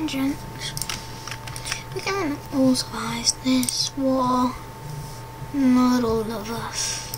vengeance. We can authorize this war, not all of us.